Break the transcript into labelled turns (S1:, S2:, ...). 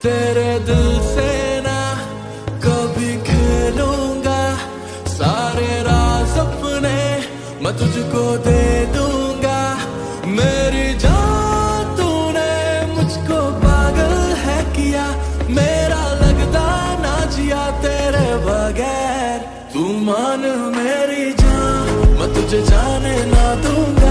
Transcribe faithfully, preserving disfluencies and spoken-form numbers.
S1: तेरे दिल से ना कभी खेलूंगा, सारे राज अपने मैं तुझको दे दूंगा। मेरी जान तूने मुझको पागल है किया, मेरा लगता ना जिया तेरे बगैर। तू मान मेरी जान, मैं तुझे जाने ना दूंगा।